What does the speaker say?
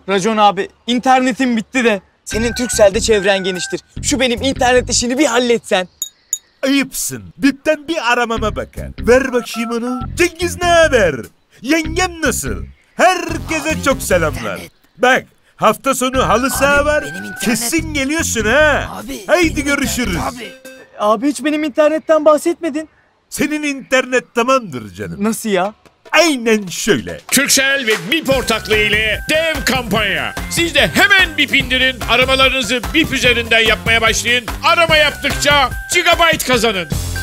Racon abi, internetim bitti de. Senin Turkcell'de çevren geniştir. Şu benim internet işini bir halletsen. Ayıpsın. Bipten bir aramama bakar. Ver bakayım onu. Cengiz ne haber? Yengem nasıl? Herkese çok selamlar. Bak, hafta sonu halı saha var. Kesin geliyorsun ha. Haydi görüşürüz. Abi hiç benim internetten bahsetmedin. Senin internet tamamdır canım. Nasıl ya? Aynen şöyle. Turkcell ve BIP ortaklığı ile dev kampanya. Siz de hemen BIP indirin, aramalarınızı BIP üzerinden yapmaya başlayın. Arama yaptıkça gigabyte kazanın.